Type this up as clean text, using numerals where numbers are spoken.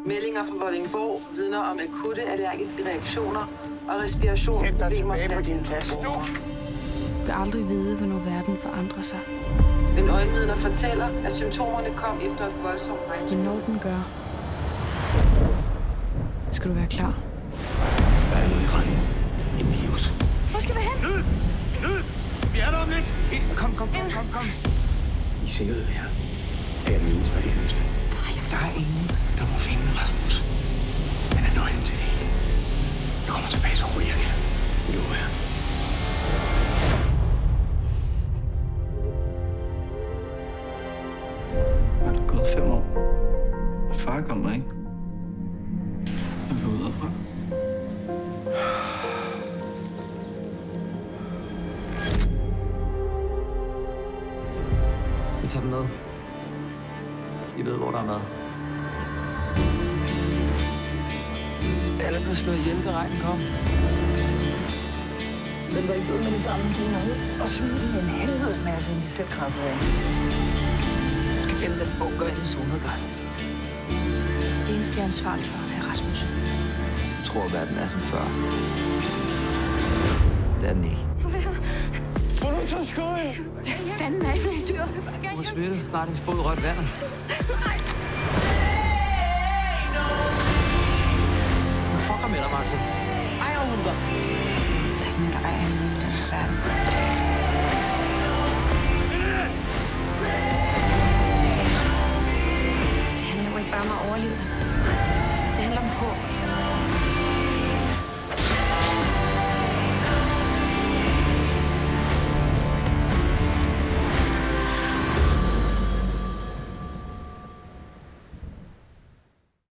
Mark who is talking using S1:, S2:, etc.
S1: Meldinger fra Vordingborg vidner om akutte allergiske reaktioner og respirationsproblemer.
S2: Sæt dig tilbage på din plads nu.
S3: Du kan aldrig vide, hvornår verden forandrer sig.
S1: Men øjenvidner fortæller, at symptomerne kom efter et voldsomt regn.
S3: Men når den gør, skal du være klar.
S2: Der er noget i regnen. En virus.
S3: Hvor skal vi hen?
S2: Lyd! Vi er der om lidt! Kom. I sikkerhed her. Er jeg den eneste, der kan løse det? Der er ingen, der må finde Rasmus. Han er nøglen til det hele. Jeg kommer tilbage så hurtigt jeg kan. Det lover jeg.
S4: Er der gået 5 år? Far kommer ikke. Jeg vil ud og prøve.
S5: Vi tager dem med. De ved, hvor der er mad. Alle blev slået ihjel, da regnen kom.
S6: Den var ikke ud med det samme dine hoved og smidte en helvedes masse, end de selv krassede af. Du skal finde den bunker i den solnedgang.
S3: Det eneste, jeg er ansvarlig for, er Rasmus.
S5: Du tror, at verden er som før. Det er den ikke.
S2: Få nu til skøj!
S3: Hvad fanden er I for en dyr?
S5: Du har smittet. Bare din fod rødt vand. Du fucker med dig, Martin. Ejer hun dig?
S6: Der er nogen, der ejer en den verden.
S3: Det handler jo ikke bare om at overleve. Det handler om håb.